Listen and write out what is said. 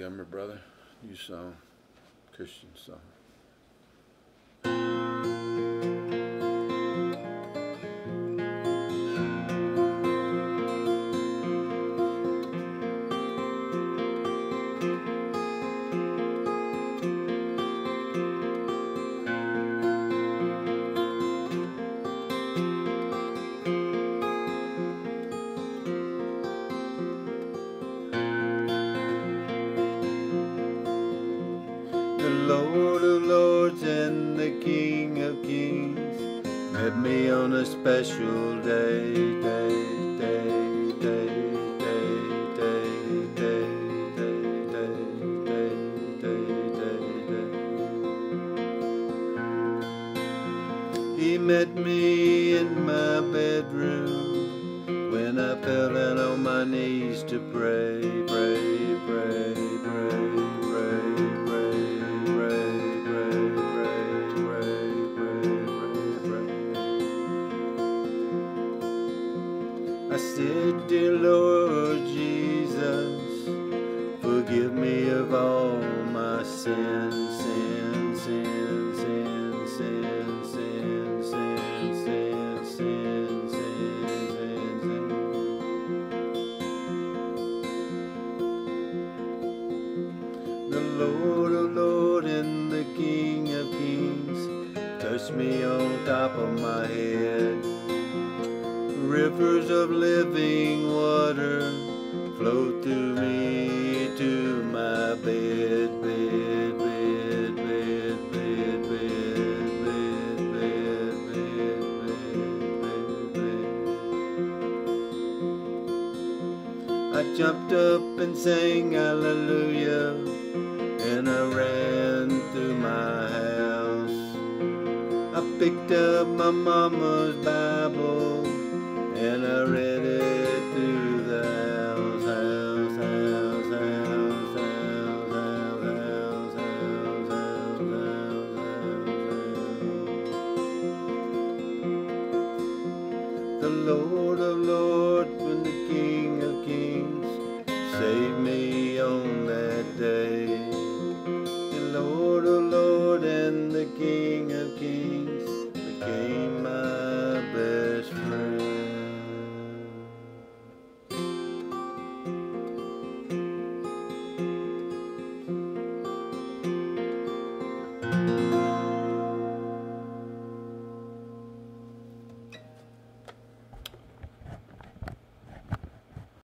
Montgomery, brother. New song, Christian song. The Lord of Lords and the King of Kings met me on a special day. He met me in my bedroom when I fell down on my knees to pray, pray, pray, pray, pray, pray, pray, pray, pray, pray, pray, pray. I said, dear Lord Jesus, forgive me of all my sins, sin, sin, sin, sin, sin, sin, sin, sin, sin, sin. The Lord of Lords and the King of Kings touched me on top of my head. Rivers of living water flowed through me to my bed, bed, bed, bed, bed, bed, bed, bed, bed, bed, bed. I jumped up and sang hallelujah, and I ran through my house. I picked up my mama's Bible and I read it through the house, house, house, house, house, house, house, house, house, house. The Lord of Lords and the King of Kings saved